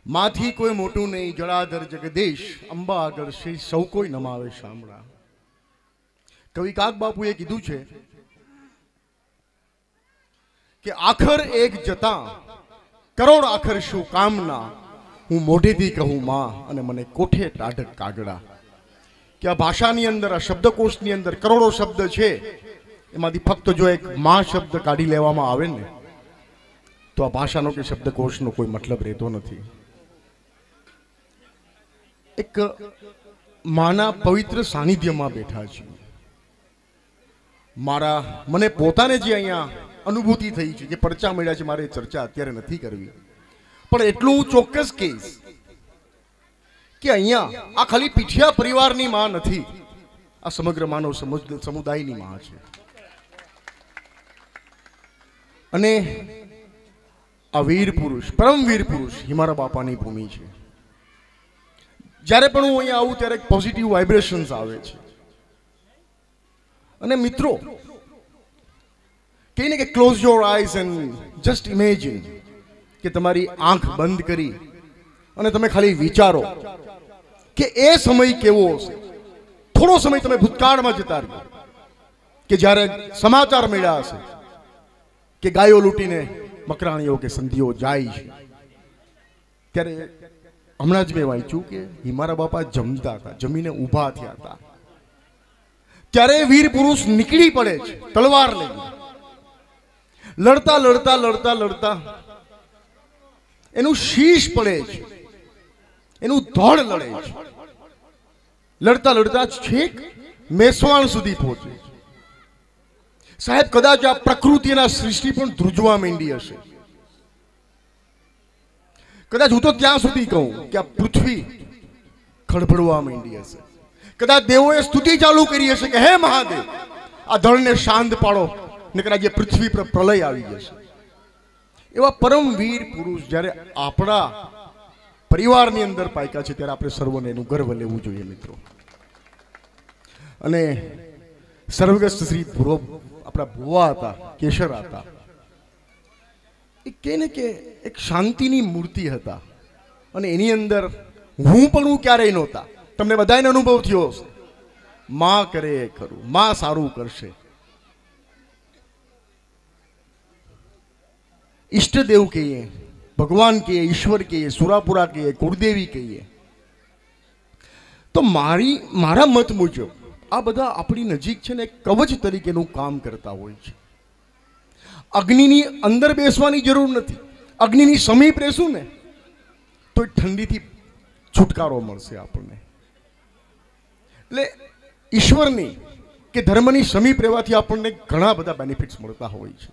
માથી કોઈ મોટું નહીં, જળાધર જગદીશ, અંબા આગળ શ્રી સૌ કોઈ નમાવે શામળા. કવિ કાગ બાપુએ કીધું છે કે આખર એક જતા કરોડ આખર શું કામના, હું મોઢેથી કહું માં અને મને કોઠે ટાઢક કાગડા. કે આ ભાષાની અંદર, આ શબ્દકોશની અંદર કરોડો શબ્દ છે, એમાંથી ફક્ત જો એક માં શબ્દ કાઢી લેવામાં આવે ને તો આ ભાષાનો કે શબ્દકોશનો કોઈ મતલબ રહેતો નથી. એક માના પવિત્ર સાનિધ્યમાં બેઠા છીએ. મને પોતાને જે અહીંયા અનુભૂતિ થઈ છે, જે પરચા મળ્યા છે, મારે ચર્ચા અત્યારે નથી કરવી, પણ એટલું હું ચોક્કસ કહીશ કે અહીંયા આ ખાલી પીઠિયા પરિવારની માં નથી, આ સમગ્ર માનવ સમુદાયની માં છે. અને આ વીર પુરુષ, પરમ વીર પુરુષ હિમારા બાપાની ભૂમિ છે. જ્યારે પણ હું અહીંયા આવું ત્યારે પોઝિટિવ વાઇબ્રેશન્સ આવે છે. અને મિત્રો કહીને કે close your eyes and just imagine, કે તમારી આંખ બંધ કરી અને તમે ખાલી વિચારો કે એ સમય કેવો હશે. થોડો સમય તમે ભૂતકાળમાં જતા રહ્યો કે જ્યારે સમાચાર મળ્યા હશે કે ગાયો લૂંટીને મકરાણીઓ કે સંધિઓ જાય છે. ત્યારે હમણાં જ મેં વાંચ્યું કે હિમારા બાપા જમતા હતા, જમીને ઊભા થયા હતા, ત્યારે વીર પુરુષ નીકળી પડે છે તલવાર લઈને. લડતા લડતા લડતા લડતા એનું શીશ પડે છે, એનું ધડ લડે છે. લડતા લડતા છેક મેસવાણ સુધી પહોંચે છે. સાહેબ, કદાચ આ પ્રકૃતિના સૃષ્ટિ પણ ધ્રુજવા માંડી હશે. કદાચ હું તો ત્યાં સુધી કહું કે આ પૃથ્વી ખડભડવા માંડી હશે. કદાચ દેવોએ સ્તુતિ ચાલુ કરી હશે કે હે મહાદેવ, આ ધળને શાંત પાડો, નકર આજે પૃથ્વી પર પ્રલય આવી જશે. એવા પરમ વીર પુરુષ જ્યારે આપણા પરિવારની અંદર પાક્યા છે, ત્યારે આપણે સર્વને એનું ગર્વ લેવું જોઈએ મિત્રો. અને સર્વગસ્ત શ્રી આપણા ભુવા હતા, કેશર હતા, એ કહે ને કે એક શાંતિની મૂર્તિ હતા. અને એની અંદર હું ક્યારેય નહોતા. તમને બધાને અનુભવ થયો હશે, માં કરે એ ખરું, માં સારું કરશે. ઈષ્ટદેવ કહીએ, ભગવાન કહીએ, ઈશ્વર કહીએ, સુરાપુરા કહીએ, કુળદેવી કહીએ, તો મારા મત મુજબ આ બધા આપણી નજીક છે ને એક કવચ તરીકેનું કામ કરતા હોય છે. અગ્નિની અંદર બેસવાની જરૂર નથી. અગ્નિની સમીપ રહેશું ને તો ઠંડીથી છુટકારો મળશે આપણને. એટલે ઈશ્વરની કે ધર્મની સમીપ રહેવાથી આપણને ઘણા બધા બેનિફિટ્સ મળતા હોય છે.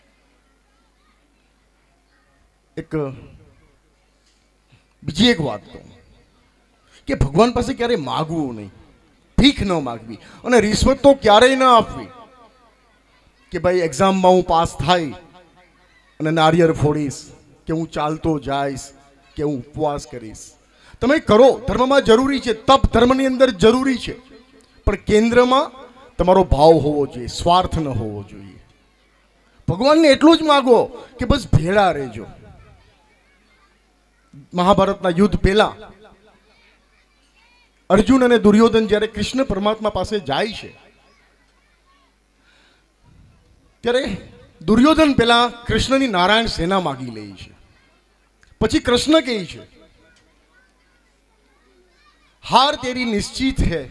બીજી એક વાત તો કે ભગવાન પાસે ક્યારેય માગવું નહીં, ભીખ ન માગવી, અને રિશ્વત તો ક્યારેય ન આપવી કે ભાઈ એક્ઝામમાં હું પાસ થાય અને નારિયેળ ફોડીશ, કે હું ચાલતો જઈશ, કે હું ઉપવાસ કરીશ. તમે કરો, ધર્મમાં જરૂરી છે, તપ ધર્મની અંદર જરૂરી છે, પણ કેન્દ્રમાં તમારો ભાવ હોવો જોઈએ, સ્વાર્થ ન હોવો જોઈએ. ભગવાનને એટલું જ માગો કે બસ ભેળા રહેજો. મહાભારતના યુદ્ધ પહેલા અર્જુન અને દુર્યોધન જ્યારે કૃષ્ણ પરમાત્મા પાસે જાય છે, ત્યારે દુર્યોધન પહેલા કૃષ્ણની નારાયણ સેના માગી લે છે. પછી કૃષ્ણ કહે છે, हार तेरी निश्चित है,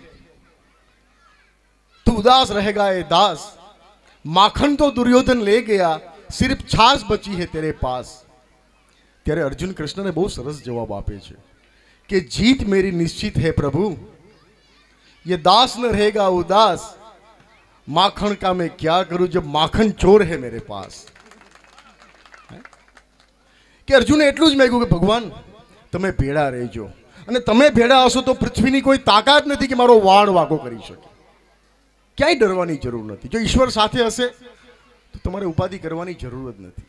तू उदास रहेगा ए दास, माखन तो दुर्योधन ले गया, सिर्फ छाछ बची है तेरे पास. ત્યારે અર્જુન કૃષ્ણને બહુ સરસ જવાબ આપે છે કે જીત મેરી નિશ્ચિત है प्रभु, ये दास न रहेगा उदास, माखन का मैं क्या करूं जब माखन चोर है मेरे पास. કે અર્જુને એટલું જ માંગ્યું કે ભગવાન તમે ભેળા રહેજો, અને તમે ભેળા હશો તો પૃથ્વીની કોઈ તાકાત નથી કે મારો વાળ વાગો કરી શકે. ક્યાંય ડરવાની જરૂર નથી. જો ઈશ્વર સાથે હશે તો તમારે ઉપાધિ કરવાની જરૂર જ નથી.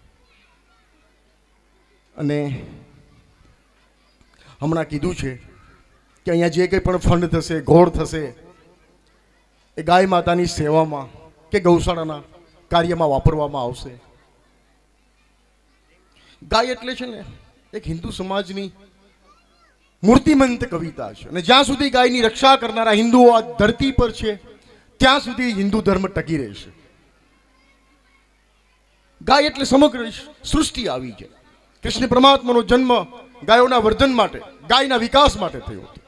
અને હમણાં કીધું છે કે અહીંયા જે કંઈ પણ ફંડ થશે, ઘોડ થશે, એ ગાય માતાની સેવામાં કે ગૌશાળાના કાર્યમાં વાપરવામાં આવશે. ગાય એટલે છે ને એક હિન્દુ સમાજની મૂર્તિમંત કવિતા છે અને જ્યાં સુધી ગાયની રક્ષા કરનારા હિન્દુઓ આ ધરતી પર છે ત્યાં સુધી હિન્દુ ધર્મ ટકી રહેશે. ગાય એટલે સમગ્ર સૃષ્ટિ આવી છે. કૃષ્ણ પરમાત્માનો જન્મ ગાયોના વર્ધન માટે, ગાયના વિકાસ માટે થયો હતો.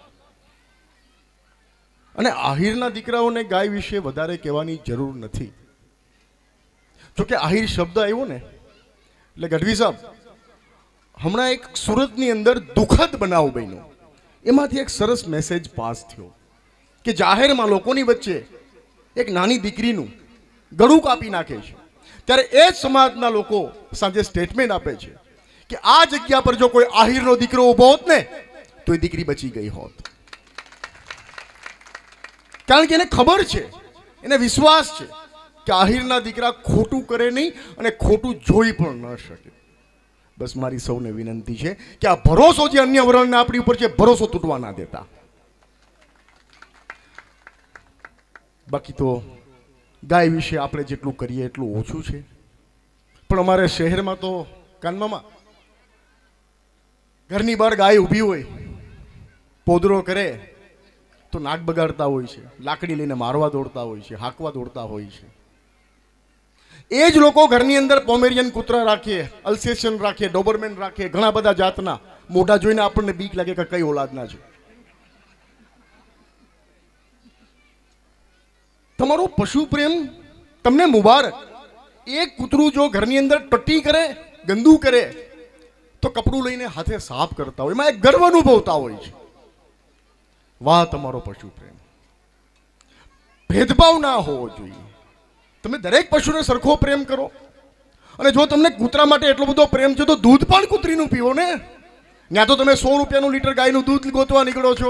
અને આહિરના દીકરાઓને ગાય વિશે વધારે કહેવાની જરૂર નથી. જોકે આહિર શબ્દ આવ્યો ને એટલે ગઢવી સાહેબ, હમણાં એક સુરતની અંદર દુઃખદ બનાવ બન્યો. એમાંથી એક સરસ મેસેજ પાસ થયો કે જાહેરમાં લોકોની વચ્ચે એક નાની દીકરીનું ગળું કાપી નાખે છે, ત્યારે એ જ સમાજના લોકો સાંજે સ્ટેટમેન્ટ આપે છે કે આ જગ્યા પર જો કોઈ આહિરનો દીકરો ઉભો હોત ને તો એ દીકરી બચી ગઈ હોત. કારણ કે એને ખબર છે, એને વિશ્વાસ છે કે આહિરના દીકરા ખોટું કરે નહીં અને ખોટું જોઈ પણ ન શકે. બસ મારી સૌને વિનંતી છે કે આ ભરોસો જે અન્ય વર્ણને આપણી ઉપર છે, ભરોસો તૂટવા ના દેતા. બાકી તો ગાય વિશે આપણે જેટલું કરીએ એટલું ઓછું છે. પણ અમારે શહેરમાં તો કાનમાં ઘરની બહાર ગાય ઊભી હોય, પોદરો કરે તો નાક બગાડતા હોય છે, લાકડી લઈને મારવા દોડતા હોય છે, હાંકવા દોડતા હોય છે. એ જ લોકો ઘરની અંદર પોમેરિયન કૂતરા રાખીએ, અલ્સેશન રાખીએ, ડોબરમેન રાખીએ, ઘણા બધા જાતના. મોઢા જોઈને આપણને બીક લાગે કે કઈ ઓલાદના છે. તમારો પશુ પ્રેમ તમને મુબારક. એક કૂતરું જો ઘરની અંદર ટટ્ટી કરે, ગંદુ કરે, તો કપડું લઈને હાથે સાફ કરતા હોય, એમાં એક ગર્વ અનુભવતા હોય છે. વાહ તમારો પશુ પ્રેમ. ભેદભાવ ના હોવો જોઈએ. તમે દરેક પશુને સરખો પ્રેમ કરો. અને જો તમને કૂતરા માટે એટલો બધો પ્રેમ છે તો દૂધ પણ કૂતરીનું પીવો ને. ત્યાં તો તમે 100 રૂપિયાનું લીટર ગાયનું દૂધ ગોતવા નીકળો છો.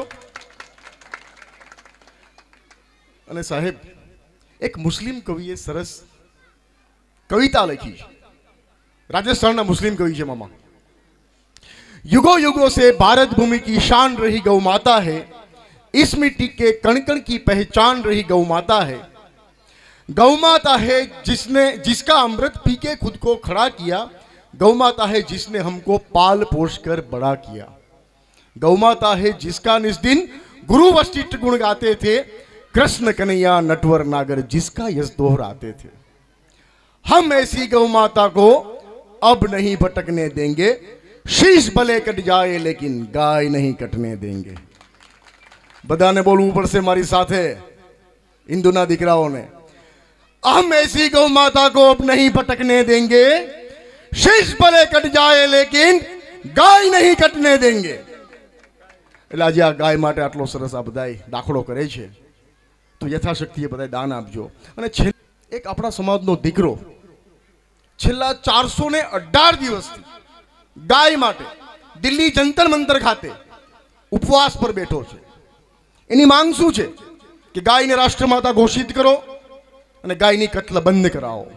અને સાહેબ, એક મુસ્લિમ કવિએ સરસ કવિતા લખી છે. રાજસ્થાનના મુસ્લિમ કવિ છે મામા. युगों युगों से भारत भूमि की शान रही गौ माता है, इस मिट्टी के कण कण की पहचान रही गौ माता है. गौ माता है जिसका अमृत पी के खुद को खड़ा किया. गौ माता है जिसने हमको पाल पोष कर बड़ा किया. गौ माता है जिसका निज दिन गुरु वशिष्ठ गुण गाते थे. कृष्ण कन्हैया नटवर नागर जिसका यश दोहराते थे. हम ऐसी गौ माता को अब नहीं भटकने देंगे. शीश भले कट जाए लेकिन गाय नहीं कटने देंगे. बधाने बोलવું પડશે મારી સાથે, हिंदूना દીકરાઓને. हम ऐसी गौ माता को अब नहीं भटकने देंगे. शीश भले कट जाए लेकिन गाय नहीं कटने देंगे. એટલે આજે આ ગાય માટે આટલો સરસ આ બધાય દાખલો કરે છે તો યથાશક્તિ એ બધાય દાન આપજો. અને એક આપણા સમાજનો દીકરો છેલ્લા 418 દિવસથી ગાય માટે દિલ્હી જંતર મંતર ખાતે ઉપવાસ પર બેઠો છે. એની માંગ શું છે કે ગાયને રાષ્ટ્રમાતા ઘોષિત કરો અને ગાયની કત્લ બંધ કરાવો.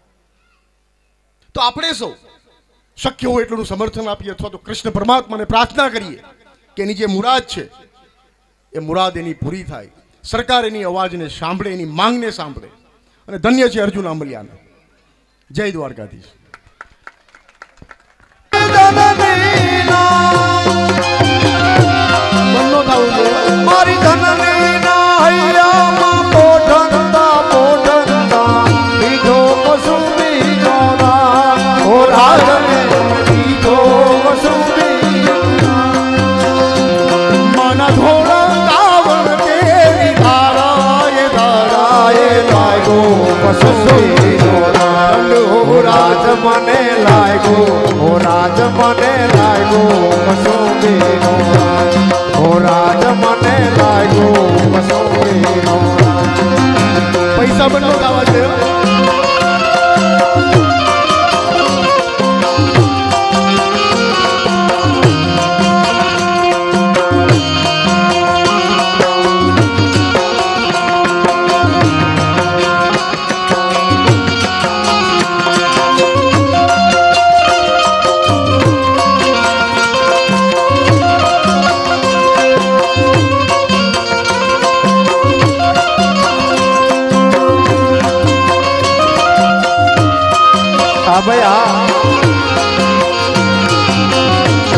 તો આપણે સૌ શક્ય હોય એટલું સમર્થન આપીએ અથવા તો કૃષ્ણ પરમાત્માને પ્રાર્થના કરીએ કે એની જે મુરાદ છે એ મુરાદ એની પૂરી થાય. સરકાર એની અવાજને સાંભળે, એની માંગને સાંભળે. અને ધન્ય છે અર્જુન આંબલિયાને. જય દ્વારકાધીશ. મારી ધનની ના હૈયામાં પોઢંતા પોઢંતા બીજો પશુ બીજો ના ઓ રાજને બીજો પશુ માના ધોળા કાવણ કેરી ધારાએ લાગ્યો પશુ બીજો ઓ રાજ મને લાગ્યો, ઓ રાજ મને લાગ્યો પશુ બીજો. ઓ રાજ મને લાગ્યો પશુ બીજો. પૈસા બંને ગાવા છે. હા ભાઈ, હા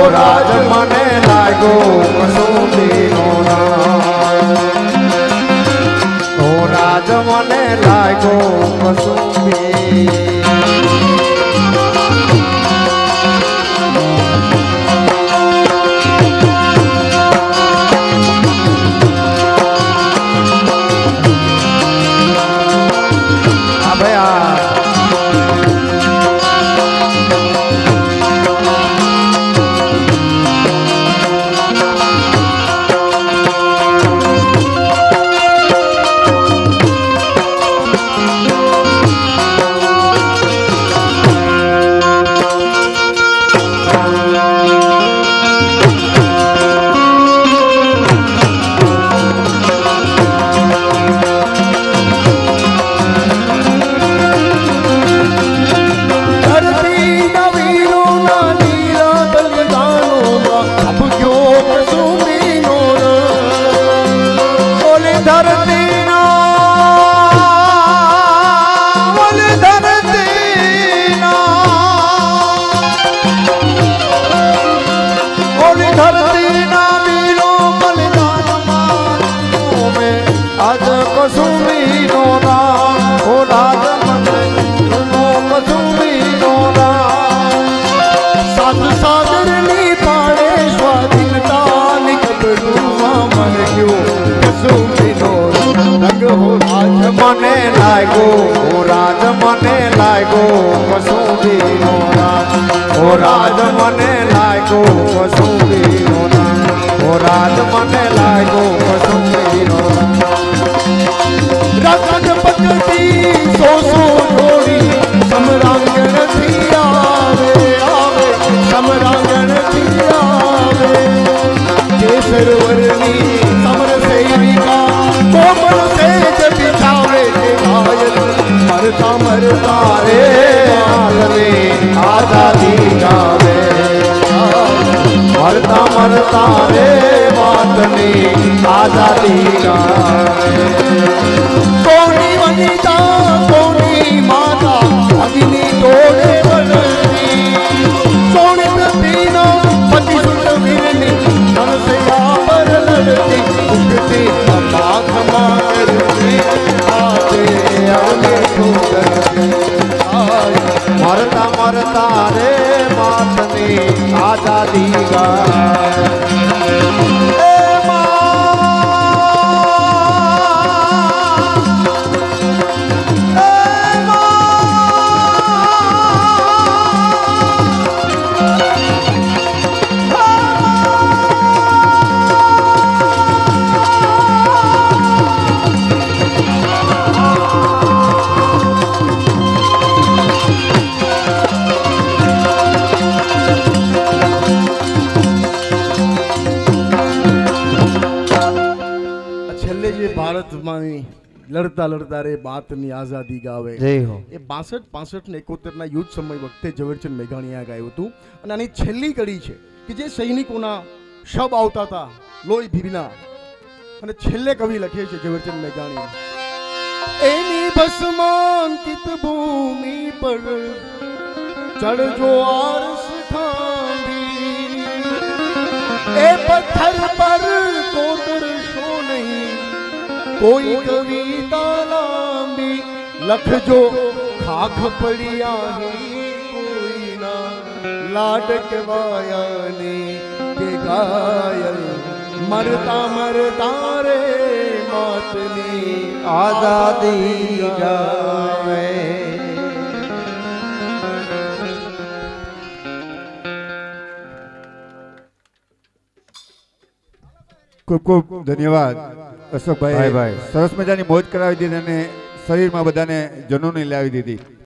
રાજ મને લાગો કસુંબીનો રાજ ઓ રાજ મને લાગો કસુંબી મને લાગો ઓ રાજ મને લાગો કસુંબીનો રાજ ઓ રાજ મને લાગો કસુંબીનો રાજ ઓ રાજ મને લાગો કસુંબીનો રાજ પકડી સોસો જોડી સમરાંગણ થી આવે આવે સમરાંગણ થી આવે કેસર વર્ણી સમર સેવિકા કોમળ સેજ બિછાવે મરતા મરતા રે આદમે આઝાદી ગાવે મરતા મરતા રે વાતની આઝાદી ગાવે કોની વનિતા કોની માતા અગ્નિ તોડે વળતી સોને પ્રતિનો પતિ સુત વીરની નરસૈયા પર લડતી ઉગતી પાખ મારતી મરતા મરતા રે માતની આઝાદી ગાય લડતા લડતા રે બાતની આઝાદી ગાવે જય હો એ 62 65 ને 71 ના યુદ્ધ સમય વખતે ઝવેરચંદ મેઘાણીએ ગાયું હતું અને આની છેલ્લી કડી છે કે જે સૈનિકોના શબ આવતા હતા લોહી ભીના અને છેલ્લે કવિ લખે છે ઝવેરચંદ મેઘાણી એની ભસ્માંકિત ભૂમિ પર ચડજો આરસ ખાંડી એ પથ્થર પર કોતરશો નહીં कोई कविता लांबी लखजो खाख पड़िया ही कोई ना लाडक वायानी के घायल मरता मरता रे मातनी आजादी गावे। ખૂબ ખૂબ ધન્યવાદ અશોકભાઈ, સરસ મજાની મોજ કરાવી દીધી અને શરીરમાં બધાને જનોની લાવી દીધી.